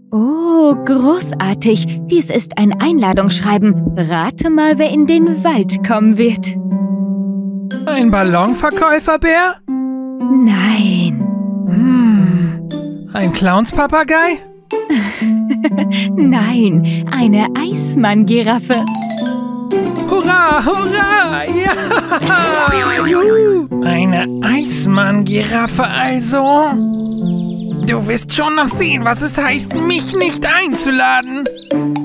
Oh, großartig. Dies ist ein Einladungsschreiben. Rate mal, wer in den Wald kommen wird. Ein Ballonverkäuferbär? Nein. Ein Clownspapagei? Nein, eine Eismann-Giraffe. Hurra, hurra! Ja! Juhu. Eine Eismann-Giraffe also? Du wirst schon noch sehen, was es heißt, mich nicht einzuladen.